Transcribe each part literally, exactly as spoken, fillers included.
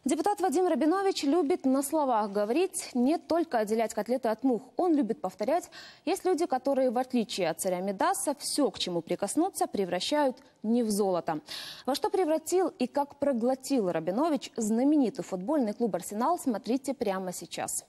Депутат Вадим Рабинович любит на словах говорить, не только отделять котлеты от мух. Он любит повторять, есть люди, которые, в отличие от царя Мидаса, все, к чему прикоснутся, превращают не в золото. Во что превратил и как проглотил Рабинович знаменитый футбольный клуб «Арсенал», смотрите прямо сейчас.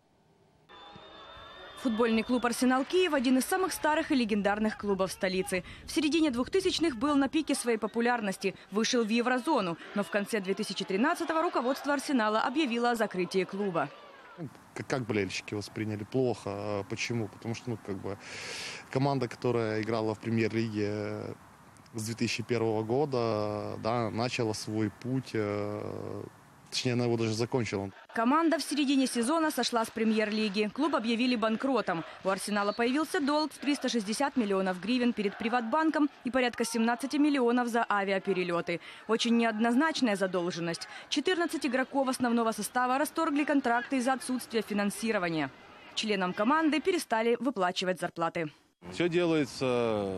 Футбольный клуб «Арсенал» Киев – один из самых старых и легендарных клубов столицы. В середине двухтысячных был на пике своей популярности, вышел в еврозону. Но в конце две тысячи тринадцатого руководство «Арсенала» объявило о закрытии клуба. Как, как болельщики восприняли? Плохо. Почему? Потому что ну, как бы, команда, которая играла в премьер-лиге с две тысячи первого года, да, начала свой путь. Точнее, она его даже закончила. Команда в середине сезона сошла с премьер-лиги. Клуб объявили банкротом. У «Арсенала» появился долг в триста шестьдесят миллионов гривен перед «Приватбанком» и порядка семнадцати миллионов за авиаперелеты. Очень неоднозначная задолженность. четырнадцать игроков основного состава расторгли контракты из-за отсутствия финансирования. Членам команды перестали выплачивать зарплаты. Все делается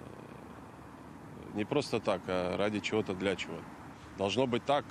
не просто так, а ради чего-то, для чего. Должно быть так.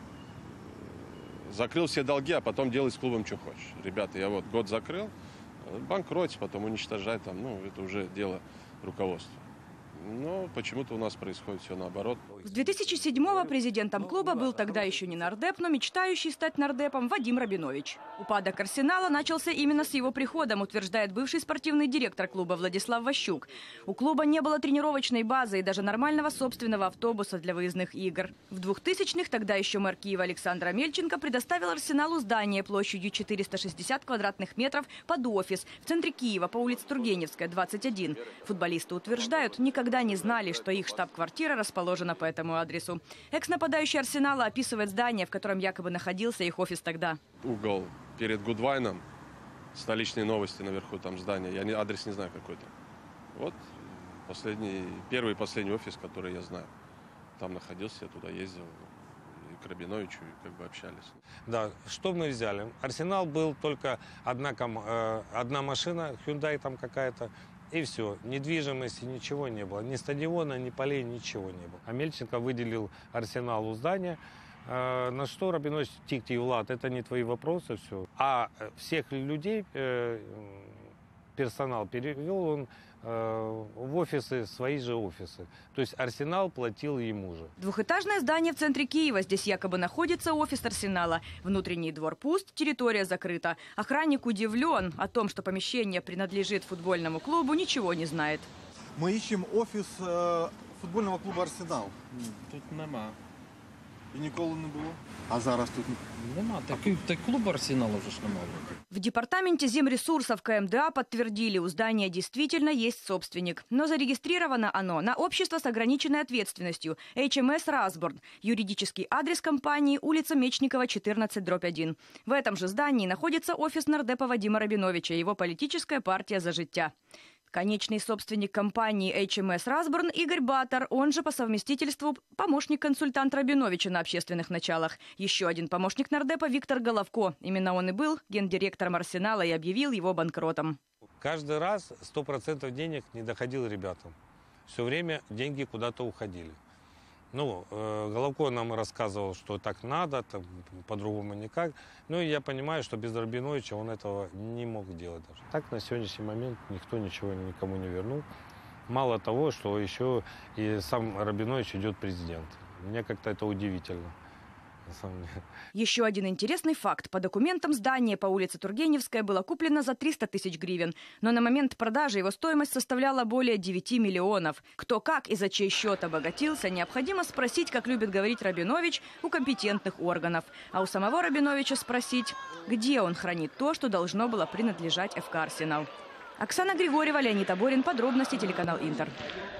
Закрыл все долги, а потом делай с клубом, что хочешь. Ребята, я вот год закрыл, банкротить, потом уничтожать, там, ну, это уже дело руководства. Но почему-то у нас происходит все наоборот. С две тысячи седьмого президентом клуба был тогда еще не нардеп, но мечтающий стать нардепом Вадим Рабинович. Упадок «Арсенала» начался именно с его приходом, утверждает бывший спортивный директор клуба Владислав Ващук. У клуба не было тренировочной базы и даже нормального собственного автобуса для выездных игр. В двухтысячных тогда еще мэр Киева Александр Амельченко предоставил «Арсеналу» здание площадью четыреста шестьдесят квадратных метров под офис в центре Киева по улице Тургеневская, двадцать один. Футболисты утверждают, никогда не знали, что их штаб-квартира расположена по этому адресу. Экс-нападающий «Арсенала» описывает здание, в котором якобы находился их офис тогда. Угол перед Гудвайном, столичные новости наверху, там здание, я не, адрес не знаю какой-то. Вот последний, первый и последний офис, который я знаю. Там находился, я туда ездил, и к Рабиновичу, и как бы общались. Да, что мы взяли? «Арсенал» был только одна, э, одна машина, Hyundai там какая-то. И все. Недвижимости, ничего не было. Ни стадиона, ни полей, ничего не было. Амельченко выделил «Арсеналу» здание. Э, на что Рабинович: тик-тик, Влад, это не твои вопросы, все. А всех людей, э, персонал перевел он э, в офисы, свои же офисы. То есть «Арсенал» платил ему же. Двухэтажное здание в центре Киева. Здесь якобы находится офис «Арсенала». Внутренний двор пуст, территория закрыта. Охранник удивлен. О том, что помещение принадлежит футбольному клубу, ничего не знает. Мы ищем офис э, футбольного клуба «Арсенал». Тут нема. І ніколи не було? А зараз тут? Нема. Так, так клуб «Арсенал» уже ж нема. В департаменте земресурсов ка эм дэ а подтвердили, у здания действительно есть собственник. Но зарегистрировано оно на общество с ограниченной ответственностью эйч эм эс «Расборн». Юридический адрес компании – улица Мечникова, четырнадцать, дробь один. В этом же здании находится офис нардепа Вадима Рабиновича и его политическая партия «За життя». Конечный собственник компании эйч эм эс «Расборн» Игорь Батор, он же по совместительству помощник-консультант Рабиновича на общественных началах. Еще один помощник нардепа Виктор Головко. Именно он и был гендиректором «Арсенала» и объявил его банкротом. Каждый раз сто процентов денег не доходило ребятам. Все время деньги куда-то уходили. Ну, э, Головко нам рассказывал, что так надо, по-другому никак. Ну, и я понимаю, что без Рабиновича он этого не мог делать даже. Так, на сегодняшний момент никто ничего никому не вернул. Мало того, что еще и сам Рабинович идет президент. Мне как-то это удивительно. Еще один интересный факт. По документам здание по улице Тургеневская было куплено за триста тысяч гривен. Но на момент продажи его стоимость составляла более девяти миллионов. Кто как и за чей счет обогатился, необходимо спросить, как любит говорить Рабинович, у компетентных органов. А у самого Рабиновича спросить, где он хранит то, что должно было принадлежать эф ка «Арсенал». Оксана Григорьева, Леонид Аборин. Подробности, телеканал «Интер».